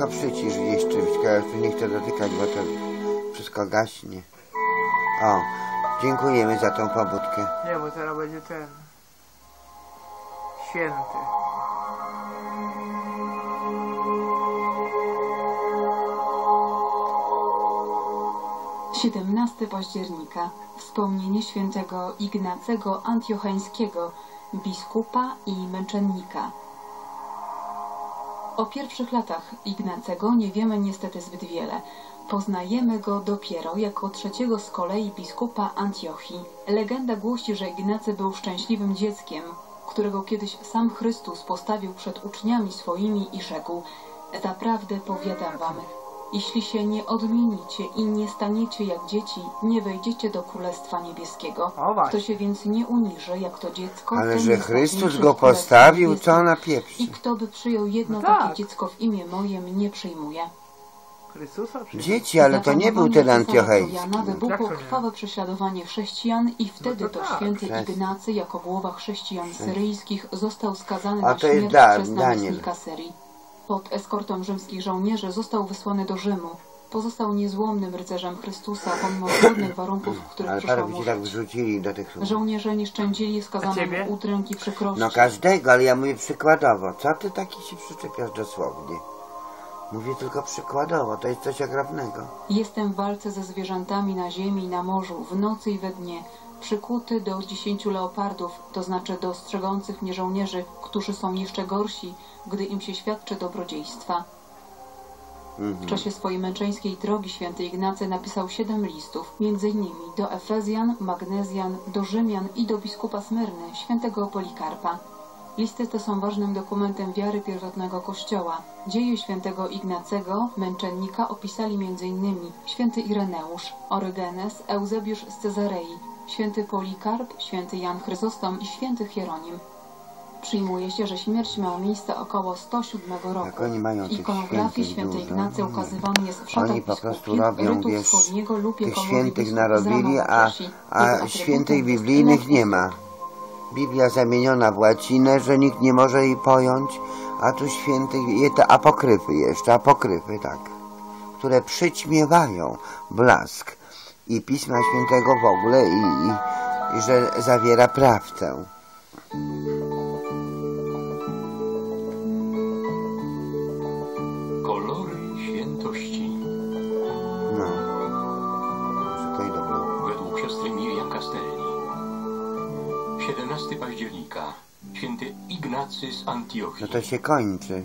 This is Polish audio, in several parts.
tylko przycisz gdzieś czymś, tylko ja już nie chcę dotykać, bo to wszystko gaśnie. O, dziękujemy za tą pobudkę. Nie, bo teraz będzie ten... Święty. XVII października. Wspomnienie świętego Ignacego Antiocheńskiego, biskupa i męczennika. O pierwszych latach Ignacego nie wiemy niestety zbyt wiele. Poznajemy go dopiero jako trzeciego z kolei biskupa Antiochii. Legenda głosi, że Ignacy był szczęśliwym dzieckiem, którego kiedyś sam Chrystus postawił przed uczniami swoimi i rzekł: zaprawdę powiadam wam, jeśli się nie odmienicie i nie staniecie jak dzieci, nie wejdziecie do Królestwa Niebieskiego. Kto się więc nie uniży jak to dziecko, ale że Chrystus go postawił, co na pieprzy. I kto by przyjął jedno takie dziecko w imię moje, mnie przyjmuje. Dzieci, ale to nie był ten Antiochejski. Wybuchło krwawe prześladowanie chrześcijan i wtedy to święty Ignacy jako głowa chrześcijan syryjskich został skazany na śmierć przez namiestnika Syrii. Pod eskortą rzymskich żołnierzy został wysłany do Rzymu. Pozostał niezłomnym rycerzem Chrystusa, pomimo trudnych warunków, w których przyszło mu tak wrzucili do tych... Żołnierze nie szczędzili skazanemu udręki przykrości. No każdego, ale ja mówię przykładowo. Co ty taki się przyczepiasz dosłownie? Mówię tylko przykładowo, to jest coś okropnego. Jestem w walce ze zwierzętami na ziemi i na morzu, w nocy i we dnie, przykuty do 10 leopardów, to znaczy do strzegących mnie żołnierzy, którzy są jeszcze gorsi, gdy im się świadczy dobrodziejstwa. W czasie swojej męczeńskiej drogi święty Ignacy napisał 7 listów, m.in. do Efezjan, Magnezjan, do Rzymian i do biskupa Smyrny, świętego Polikarpa. Listy te są ważnym dokumentem wiary pierwotnego Kościoła. Dzieje świętego Ignacego, męczennika, opisali m.in. święty Ireneusz, Orygenes, Eusebiusz z Cezarei, święty Polikarp, święty Jan Chryzostom i święty Hieronim. Przyjmuje się, że śmierć miała miejsce około 107 roku. W ikonografii święty Ignacy ukazywany jest w szatach biskupich, rytu wschodniego lub tych świętych narobili, a świętych biblijnych nie ma. Biblia zamieniona w łacinę, że nikt nie może jej pojąć, a tu świętych, te apokryfy jeszcze, apokryfy, tak, które przyćmiewają blask i Pisma Świętego w ogóle i że zawiera prawdę. Kolory świętości. No, że to i dobre. Według siostry Miriam Castelli. 17 października. Święty Ignacy z Antiochii. No to się kończy.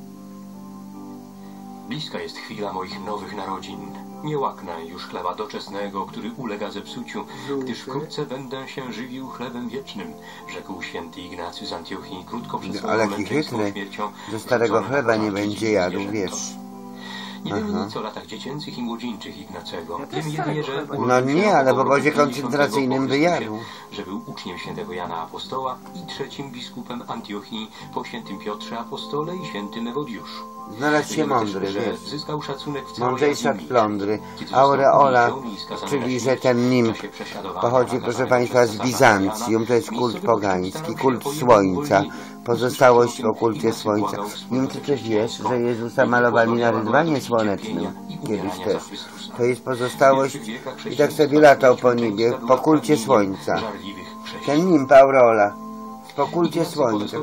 Bliska jest chwila moich nowych narodzin. Nie łaknę już chleba doczesnego, który ulega zepsuciu, gdyż wkrótce będę się żywił chlebem wiecznym, rzekł święty Ignacy z Antiochii krótko przed swoją męczeńską śmiercią. Że starego chleba nie będzie jadł, wiesz. Nie wiem nic o latach dziecięcych i młodzieńczych Ignacego. Wiem jedynie, że no nie, ale w obozie koncentracyjnym wyjadł. Że był uczniem świętego Jana Apostoła i trzecim biskupem Antiochii po świętym Piotrze Apostole i świętym Ewodiuszu. Znalazł się mądry, wiesz. Zyskał szacunek w całej mądrzejszy od plądry. Aureola, czyli że ten nimb pochodzi, proszę Państwa, z Bizancjum, to jest kult pogański, kult słońca, pozostałość po kulcie słońca. Nie wiem, czy ty wiesz, że Jezusa malowali na rydwanie słonecznym, kiedyś też. To jest pozostałość i tak sobie latał po niebie, po kulcie słońca. Ten nimb Aureola. Po kulcie słońca.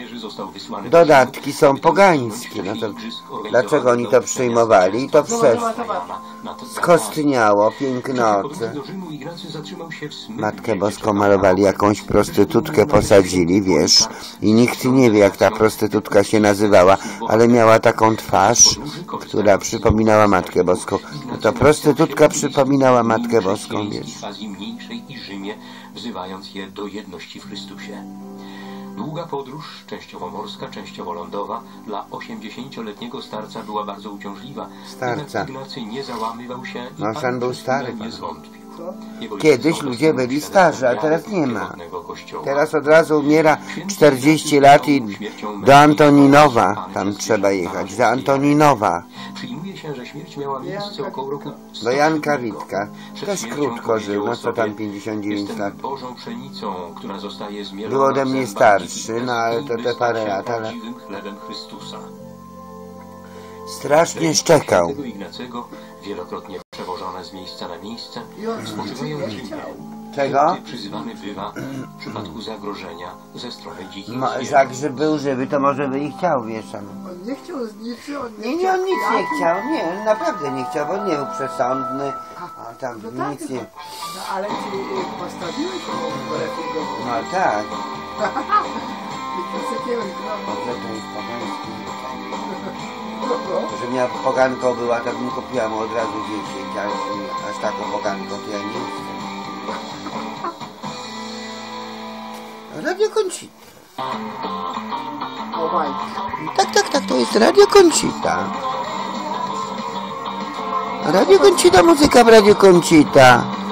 Dodatki są pogańskie. No to dlaczego oni to przyjmowali? I to skostniało, pięknoce. Matkę Boską malowali, jakąś prostytutkę posadzili, wiesz. I nikt nie wie, jak ta prostytutka się nazywała, ale miała taką twarz, która przypominała Matkę Boską. No to prostytutka przypominała Matkę Boską, wiesz. Wzywając je do jedności w Chrystusie. Długa podróż, częściowo morska, częściowo lądowa, dla 80-letniego starca była bardzo uciążliwa. Starca. Ignacy nie załamywał się i no, on był stary. Nie zwątpił. Kiedyś ludzie byli starzy, a teraz nie ma. Teraz od razu umiera 40 lat i do Antoninowa tam trzeba jechać. Do Antoninowa. Przyjmuje się, że śmierć miała miejsce około roku 100. Do Janka Witka. Też krótko żył, no co tam 59 lat. Bożą pszenicą, która zostaje zmierzona. Był ode mnie starszy, no ale to te parę lat, ale... Strasznie szczekał. Świętego Ignacego, wielokrotnie przewożone z miejsca na miejsce, spoczywają w Rzymie. Czego? Gdy przyzywany bywa w przypadku zagrożenia ze strony dzikich zwierząt. Jak że był żywy, to może by i chciał, wiesz. On nie chciał zniczy, on Nie, on nic nie chciał, nie, naprawdę nie chciał, bo nie był przesądny, a tam No tak, nic nie... no ale ty postawiłeś go lepiej. No tak. No, Dobrze, to jest pogański. Że miała poganką była, to bym kupiła mu od razu 10, ale aż taką poganką to ja nie jestem. Radio Conchita. o bajki. Tak, to jest Radio Conchita. Radio Conchita, muzyka w Radio Conchita.